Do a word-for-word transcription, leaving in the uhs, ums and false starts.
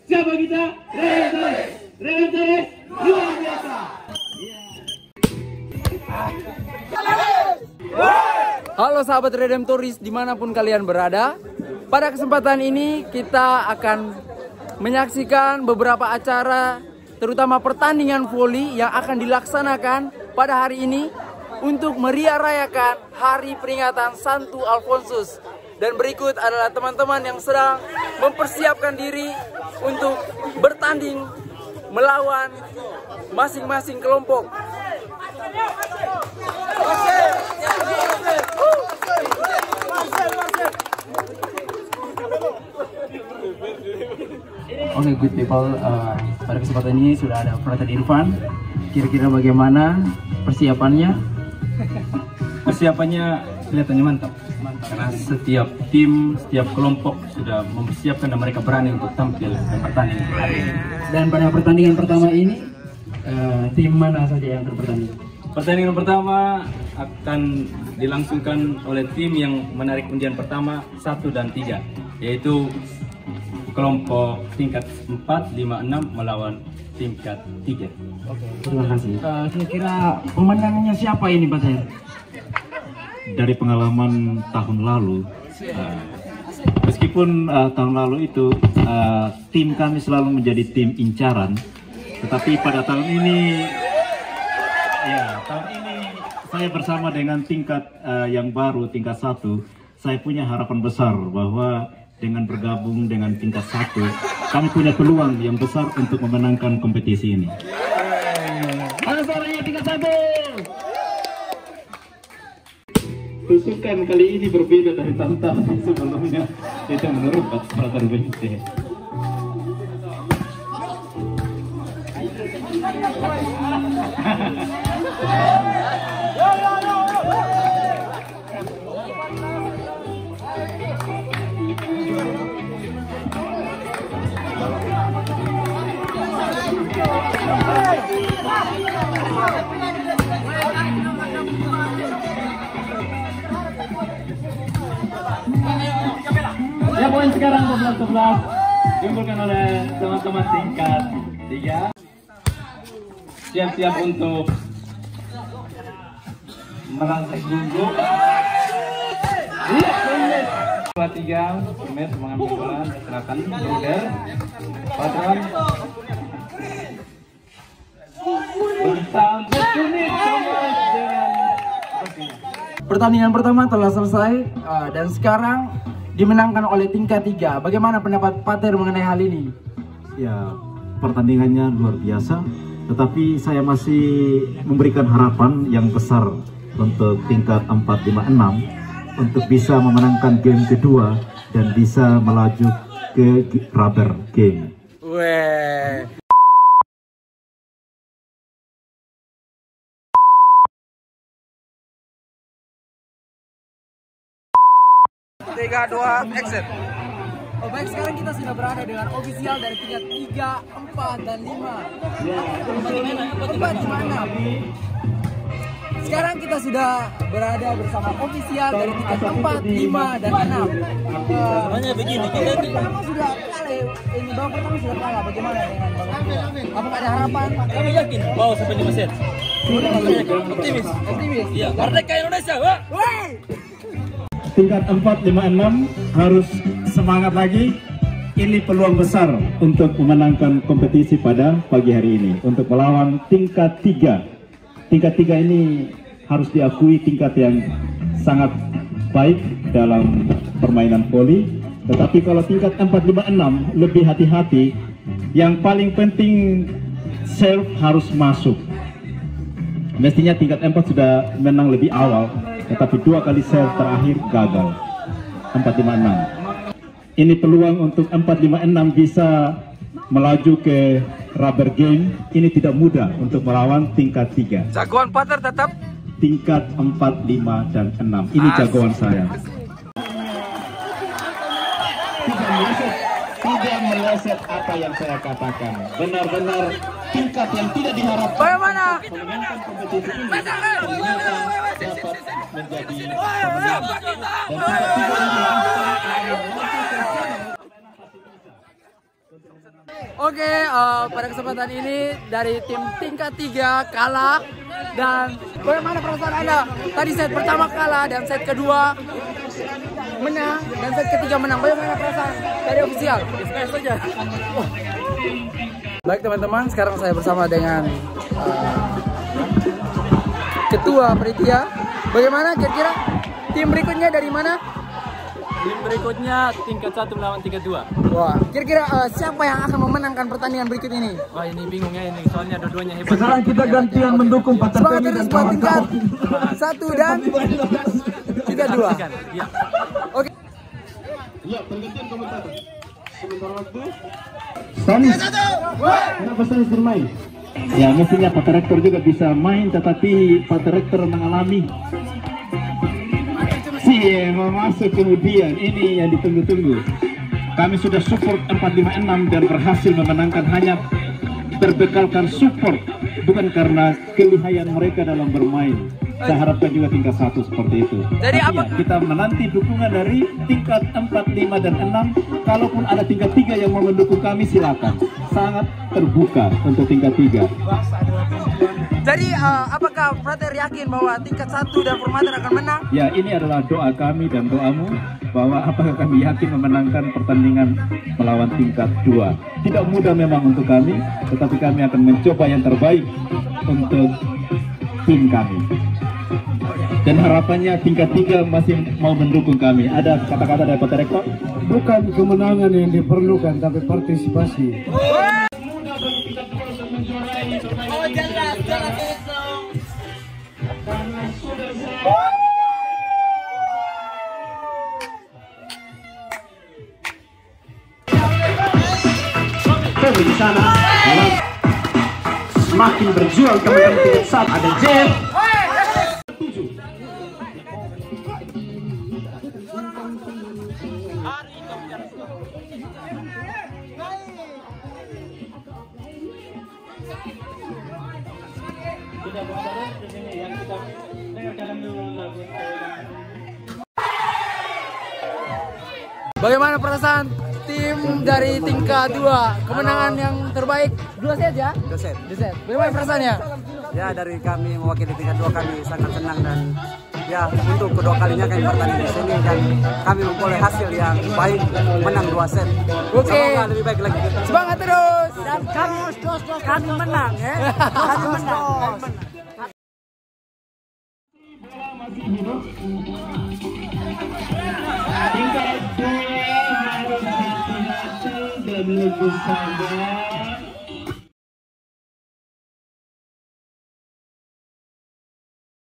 Siapa kita? Regentoris. Regentoris luar biasa. Halo sahabat Redemptoris dimanapun kalian berada. Pada kesempatan ini kita akan menyaksikan beberapa acara, terutama pertandingan voli yang akan dilaksanakan pada hari ini untuk meriah rayakan hari peringatan Santo Alfonsus. Dan berikut adalah teman-teman yang sedang mempersiapkan diri untuk bertanding melawan masing-masing kelompok. Oke, okay, good people, uh, pada kesempatan ini sudah ada Frater Irfan. Kira-kira bagaimana persiapannya? Persiapannya kelihatannya mantap. Mantap. Karena setiap tim, setiap kelompok sudah mempersiapkan dan mereka berani untuk tampil dan bertanding hari ini. Dan pada pertandingan pertama ini, uh, tim mana saja yang bertanding? Pertandingan pertama akan dilangsungkan oleh tim yang menarik undian pertama satu dan tiga, yaitu kelompok tingkat empat, lima, enam melawan tingkat tiga. Oke, terima kasih. Uh, kira-kira pemenangnya siapa ini, Pak Zair? Dari pengalaman tahun lalu, uh, meskipun uh, tahun lalu itu uh, tim kami selalu menjadi tim incaran, tetapi pada tahun ini, ya tahun ini saya bersama dengan tingkat uh, yang baru, tingkat satu, saya punya harapan besar bahwa dengan bergabung dengan tingkat satu, kami punya peluang yang besar untuk memenangkan kompetisi ini. Mana suaranya tingkat satu? Tusukan kali ini berbeda dari tahun-tahun sebelumnya. Itu menurut Frater Bente. Ya, poin sekarang sebelas sebelas diunggulkan oleh teman-teman tingkat tiga. Siap-siap untuk merangsek gunggung. Iya, dua tiga, Sumet mengambil bola, serahkan Bruder, Patron. Bersampai unit Pertandingan pertama telah selesai uh, dan sekarang dimenangkan oleh tingkat tiga. Bagaimana pendapat Pater mengenai hal ini? Ya, pertandingannya luar biasa, tetapi saya masih memberikan harapan yang besar untuk tingkat empat, lima, enam untuk bisa memenangkan game kedua dan bisa melaju ke rubber game. Weh. Tiga, dua, exit. Oh baik, sekarang kita sudah berada dengan ofisial dari tingkat tiga, empat, dan lima. empat, lima, enam. Sekarang kita sudah berada bersama ofisial dari tingkat empat, lima, dan enam. Sebenarnya begini, kita pertama sudah kalah. Ini babak pertama sudah kalah. Bagaimana dengan babak kedua? Apakah ada harapan? Kami yakin bahwa sampai lima set. Optimis. Optimis. Iya, Merdeka Indonesia, Pak. Wey! Tingkat empat, lima, enam harus semangat lagi. Ini peluang besar untuk memenangkan kompetisi pada pagi hari ini untuk melawan tingkat tiga. Tingkat tiga ini harus diakui tingkat yang sangat baik dalam permainan voli. Tetapi kalau tingkat empat, lima, enam lebih hati-hati. Yang paling penting serve harus masuk. Mestinya tingkat empat sudah menang lebih awal, tetapi dua kali serve terakhir gagal. Empat, lima, enam. Ini peluang untuk empat, lima, enam bisa melaju ke rubber game. Ini tidak mudah untuk melawan tingkat tiga. Jagoan Pater tetap Tingkat empat, lima, dan enam. Ini jagoan saya. tidak meleset, tidak meleset apa yang saya katakan. Benar-benar tingkat yang tidak diharapkan. Bagaimana? Memenangkan kompetisi ini ternyata dapat menjadi pemenang. Dan tingkat tiga ini Oke, uh, pada kesempatan ini dari tim tingkat tiga kalah. Dan bagaimana perasaan Anda? Tadi set pertama kalah dan set kedua menang dan set ketiga menang. Bagaimana perasaan dari ofisial? Biasa saja. Oh. Baik teman-teman, sekarang saya bersama dengan uh, ketua panitia. Bagaimana kira-kira tim berikutnya dari mana? Tim berikutnya tingkat satu melawan tingkat dua. Wah, kira-kira uh, siapa yang akan memenangkan pertandingan berikut ini? Wah, ini bingung ya ini, soalnya dua-duanya hebat. Sekarang kita gantian mendukung Pak Semangat Tertemi terus dan buat tingkat kawan-kawan. satu dan tiga dua. Ya. Oke. Ya, pergantian komentator. Sebentar waktu. Stanis. Kenapa Stanis bermain? Ya, mestinya Pak Direktur juga bisa main, tetapi Pak Direktur mengalami si masuk kemudian. Ini yang ditunggu-tunggu. Kami sudah support empat lima enam dan berhasil memenangkan hanya berbekalkan support, bukan karena kelihayan mereka dalam bermain. Saya harapkan juga tingkat satu seperti itu. Jadi Tapi apa? ya, kita menanti dukungan dari tingkat empat, lima, dan enam. Kalaupun ada tingkat tiga yang mau mendukung kami, silakan. Sangat terbuka untuk tingkat tiga. Jadi uh, apakah Frater yakin bahwa tingkat satu dan Formater akan menang? Ya, ini adalah doa kami dan doamu bahwa apakah kami yakin memenangkan pertandingan melawan tingkat dua. Tidak mudah memang untuk kami, tetapi kami akan mencoba yang terbaik untuk tim kami. Dan harapannya tingkat tiga masih mau mendukung kami. Ada kata-kata dari Pak Direktur? Bukan kemenangan yang diperlukan, tapi partisipasi. Oh jelas, jelas itu. Tapi di sana semakin berjuang teman-teman tingkat satu. Ada Jet. Bagaimana perasaan tim dari tingkat dua? Kemenangan yang terbaik dua set ya? Dua set. Dua set. Bagaimana perasaannya? Ya, dari kami mewakili tingkat dua kami sangat senang dan ya untuk kedua kalinya kami bertanding di sini dan kami memperoleh hasil yang baik, menang dua set. Oke. Semoga lebih baik lagi. Semangat terus. Dan kami kami menang ya. Kami menang. Tingkat dua harus hati-hati dan lebih sabar.